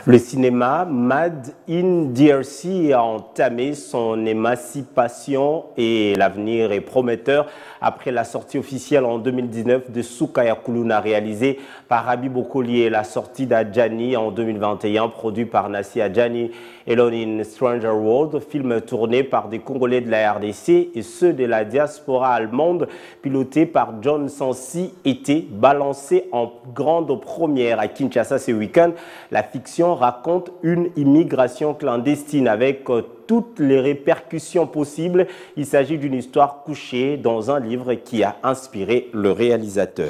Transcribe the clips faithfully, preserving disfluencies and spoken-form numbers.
Le cinéma Made in D R C a entamé son émancipation et l'avenir est prometteur après la sortie officielle en deux mille dix-neuf de Sukaya Kuluna réalisée par Habib Okoli et la sortie d'Adjani en deux mille vingt et un produit par Nassi Adjani. Alone in Stranger World, film tourné par des Congolais de la R D C et ceux de la diaspora allemande, piloté par John Sansi, était balancé en grande première à Kinshasa ce week-end. La fiction raconte une immigration clandestine avec toutes les répercussions possibles. Il s'agit d'une histoire couchée dans un livre qui a inspiré le réalisateur.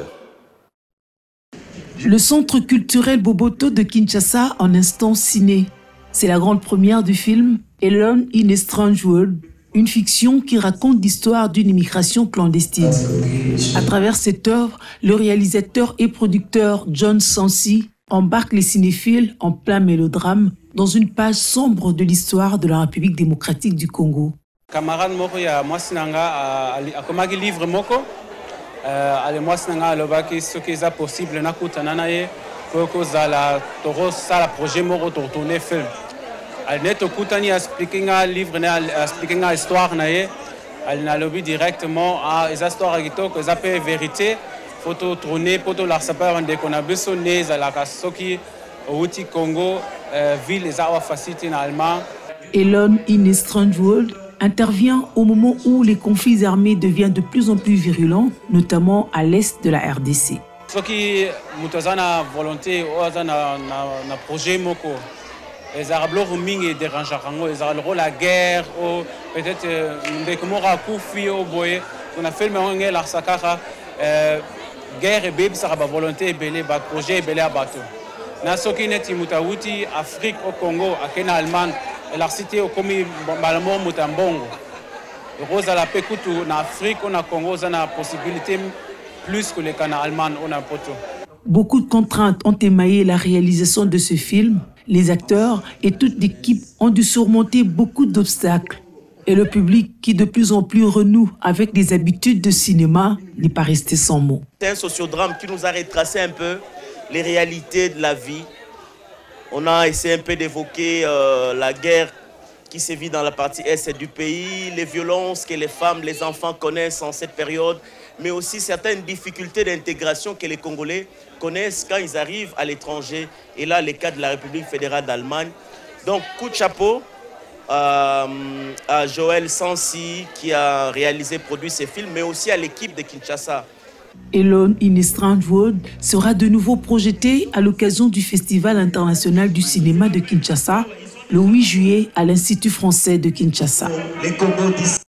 Le centre culturel Boboto de Kinshasa en instant ciné. C'est la grande première du film Alone in a Strange World, une fiction qui raconte l'histoire d'une immigration clandestine. À travers cette œuvre, le réalisateur et producteur John Sansi embarque les cinéphiles en plein mélodrame dans une page sombre de l'histoire de la République démocratique du Congo. Camarade moko ya mwasi nanga akomaki livre moko ale mwasi nanga alobaki soki eza possible nakutana na ye po kozala tokosala projet moko totourne film. Alne tokutani expliquer nga livre na expliquer nga histoire na ye alinalobi directement a eza histoire kitoko eza pe vérité photo tourner photo la sapeur de konabiso neza la kasoki outi Congo ville eza wa facilité na allemand. Alone in a Strange World intervient au moment où les conflits armés deviennent de plus en plus virulents, notamment à l'est de la R D C. Soki mutazana volonté ozana na na projet moko les arabes mingi dérangeant les arabes la guerre ou peut-être des comora koufi au boye on a fait le même la sakara guerre et bébé ça va volonté belé bat projet belé à bateau na soki neti mutawuti Afrique au Congo à Kenya Allemagne et la cité au comme malamo mutambongo rose à la pekutu na Afrique on a Congo ça a possibilité plus que les Canadiens Allemagne on a poto. Beaucoup de contraintes ont émaillé la réalisation de ce film. Les acteurs et toute l'équipe ont dû surmonter beaucoup d'obstacles. Et le public, qui de plus en plus renoue avec des habitudes de cinéma, n'est pas resté sans mots. C'est un sociodrame qui nous a retracé un peu les réalités de la vie. On a essayé un peu d'évoquer euh, la guerre qui sévit dans la partie est du pays, les violences que les femmes, les enfants connaissent en cette période, mais aussi certaines difficultés d'intégration que les Congolais connaissent quand ils arrivent à l'étranger. Et là, les cas de la République fédérale d'Allemagne. Donc, coup de chapeau euh, à Joël Sansi qui a réalisé, produit ces films, mais aussi à l'équipe de Kinshasa. Alone in a Strange World sera de nouveau projeté à l'occasion du Festival international du cinéma de Kinshasa, le huit juillet à l'Institut français de Kinshasa.